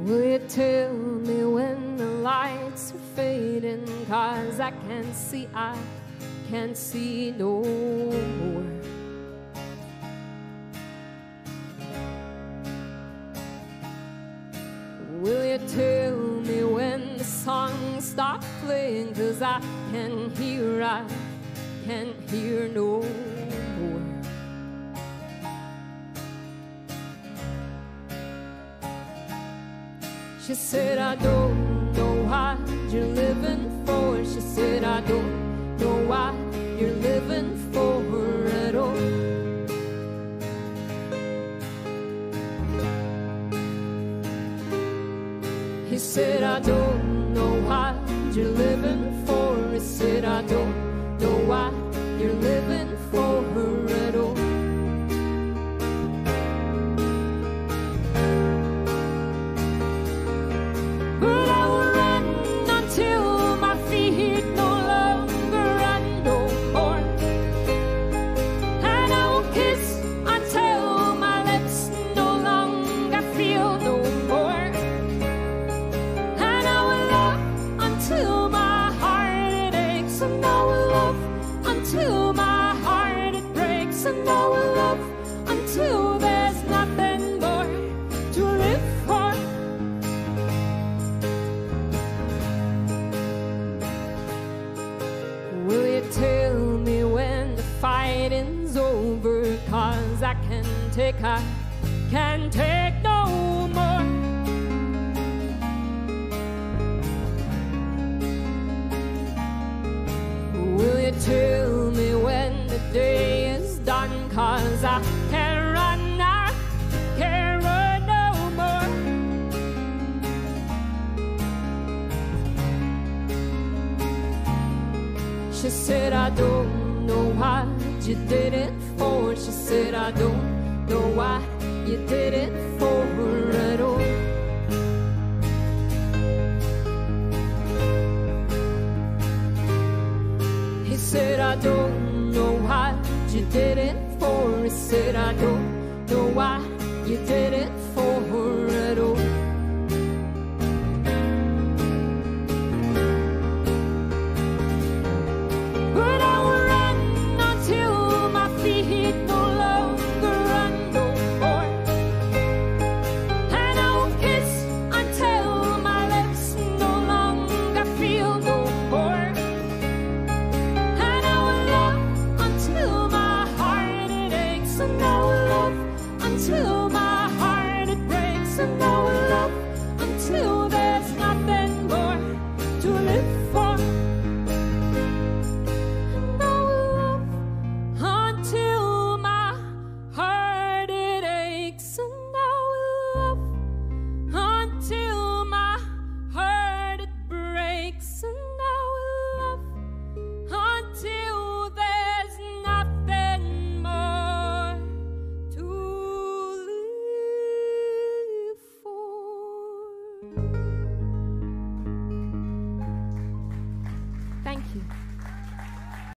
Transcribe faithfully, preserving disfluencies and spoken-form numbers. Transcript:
Will you tell me when the lights are fading? 'Cause I can't see, I can't see no more. Will you tell me when the songs stop playing? 'Cause I can't hear, I can't hear no more. She said, I don't know what you're living for. She said, I don't know what you're living for at all. He said, I don't know what you're living for. He said, I don't know what you're living for at all. But I will run until my feet no longer run no more. And I will kiss until my lips no longer feel no more. And I will love until my heart it aches. And I will love until my heart it breaks. And I will love until there's nothing more to live for. Will you tell me when the fighting's over? 'Cause I can't take, I can't take no more. Will you tell me when the day is done? 'Cause I can't run, I can't run no more. She said, I don't know what you did it for. She said, I don't know what you did it for at all. He said, I don't know what you did it for. He said, I don't know why you did it